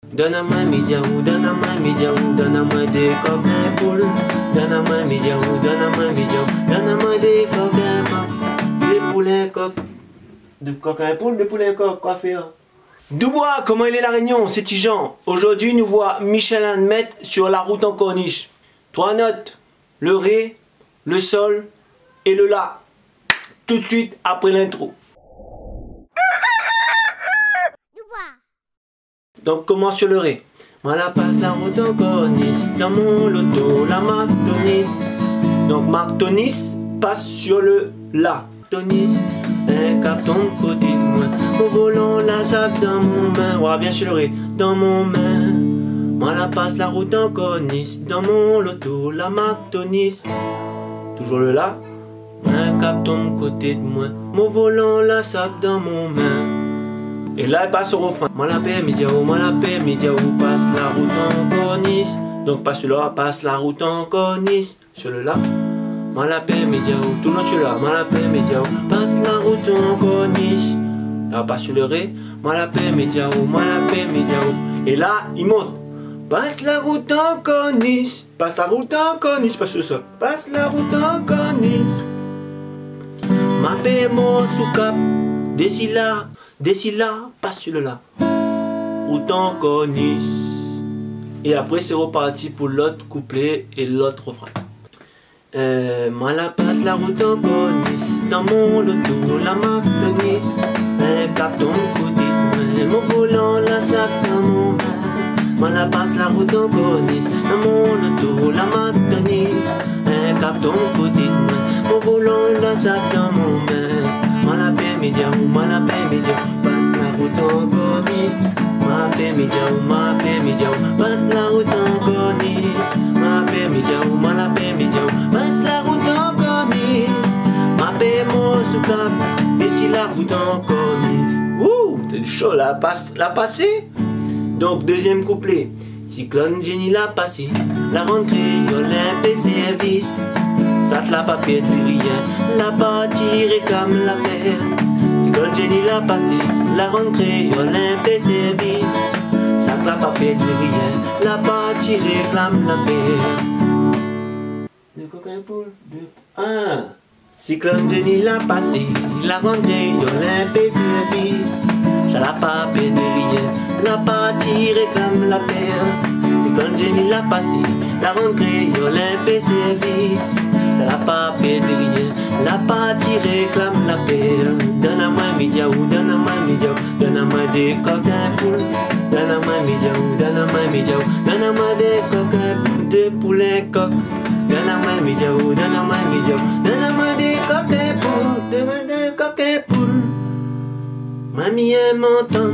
Donne-moi midiaou, donne-moi midiaou, donne-moi des coquins poules. Donne-moi midiaou, donne-moi midiaou, donne-moi des coquins poules. Des poulets coq. De coquins poules, de poulets coq, quoi faire? Dubois, comment il est la Réunion? C'est Tijan. Aujourd'hui, nous voit Michel Admet sur la route en corniche. 3 notes, le ré, le sol et le la. Tout de suite après l'intro. Donc commence sur le ré. Moi la passe la route en corniche, dans mon loto la marque Tonis. Donc marque Tonis passe sur le la. Tonis, un cap ton côté de moi. Au volant la zappe dans mon main. Ouais, bien sur le ré, dans mon main. Moi la passe la route en corniche, dans mon loto la marque Tonis. Toujours le la. Un cap ton côté de moi. Mon volant la zappe dans mon main. Et là, elle passe au refrain. Moi la paix, midiaou, passe la route en corniche. Donc pas sur le la, passe la route en corniche. Sur le la. Moi la paix, midiaou, tout le long sur le la. Moi la paix, midiaou, passe la route en corniche. Là, passe sur le ré. Moi la paix, midiaou, midiaou. Et là, il monte. Passe la route en corniche. Passe la route en corniche, passe sur le sol. Passe la route en corniche. Ma paix, mon sous cap. D'ici là, passe sur le la. Route en corniche. Et après c'est reparti pour l'autre couplet et l'autre refrain. Moi la passe la route en corniche. Dans mon loto la marque Tonis. Un cap ton côté, mon volant la sape dans mon main. Moi la passe la route en corniche. Dans mon loto la marque Tonis. Un cap ton côté, mon volant la sape dans mon main. Moi la paix midiaou, passe la route en corniche. Ma paix midiaou, passe la route en corniche. Ma paix midiaou, passe la route en corniche. Ma paix mon sous cap, d'ici la route en corniche. Ouh, c'est chaud là, la passée. Donc deuxième couplet. Cyclone génie l'a passé, la rentrée, Olympe et service. Ça te l'a pas fait de rien, la partie réclame la paix. Cyclone génie l'a passé, la rentrée, Olympe et service. Ça te l'a pas fait de rien, la partie réclame la paix. De coquin poule, de 1. Cyclone génie l'a passé, la rentrée, Olympe et service. Ça l'a pas fait de rien, la partie réclame la paix. Cyclone génie l'a passé, la rentrée, Olympe et service. Ça l'a pas fait de rien, la partie réclame la paix. Donne-moi midiaou, donne-moi des coquins poules. Donne-moi midiaou, donne-moi des coquins poules, des poulets coq. Donne-moi midiaou, donne-moi des coquins poules, des coquins poules. Mamie elle m'entend.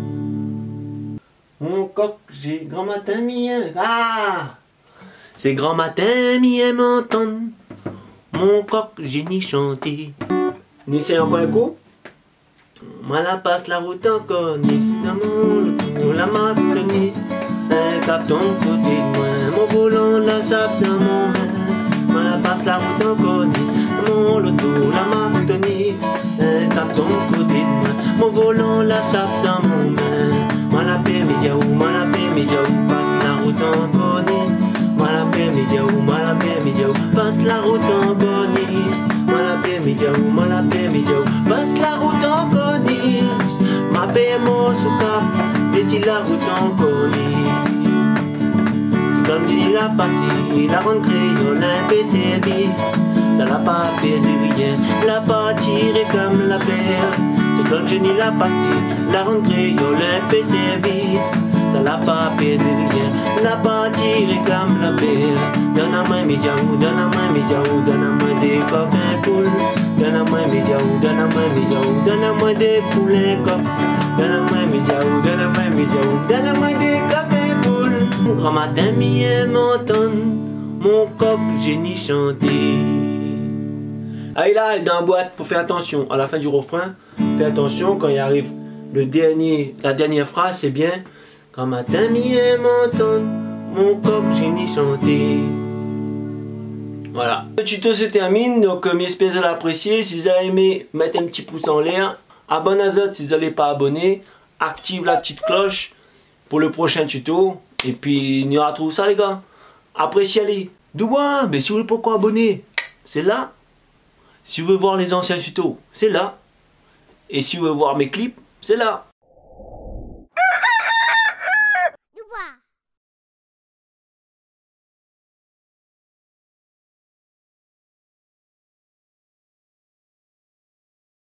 Mon coq, j'ai grand matin mien. Ah! C'est grand matin, mi elle m'entend. Mon coq, j'ai ni chanté. Ni c'est encore un coup. Moi la passe la route en corniche. Dans mon loto, la marque Tonis. Un cap ton côté de moi. Mon volant, la sape dans mon main. Moi la passe la route en corniche. Dans mon loto, la marque Tonis. Un cap ton côté de moi. Mon volant, la sape dans mon main. Moi la paix midiaou, passe la route en corniche. Moi la paix midiaou, passe la route en corniche. Moi la paix midiaou, passe la route en corniche. Ma paix mon sous cap, d'ici la route en corniche. C'est comme Jenny l'a passé, la rentrée, Olympe et service. Ça l'a pas fait de rien, la partie réclame la paix. C'est comme Jenny l'a passé, la rentrée, Olympe et service. Ça l'a pas fait de rien, la partie réclame la paix. Donne-moi midiaou, donne-moi des coquins poules. Donne-moi midiaou, donne-moi des poulets coq. Donne-moi midiaou, donne-moi des coquins poules. Grand matin, mi m'entend, mon coq, j'ai ni chanté. Ah, il est dans la boîte pour faire attention. À la fin du refrain, fais attention quand il arrive la dernière phrase, c'est bien. Quand matin mi m'entend, mon coq j'ai ni chanté. Voilà. Le tuto se termine, donc j'espère que vous l'appréciez. Si vous avez aimé, mettez un petit pouce en l'air. Abonnez-vous si vous n'êtes pas abonné. Active la petite cloche pour le prochain tuto. Et puis, il y aura tout ça, les gars. Appréciez-les. Douba, mais si vous voulez pas encore abonner, c'est là. Si vous voulez voir les anciens tutos, c'est là. Et si vous voulez voir mes clips, c'est là.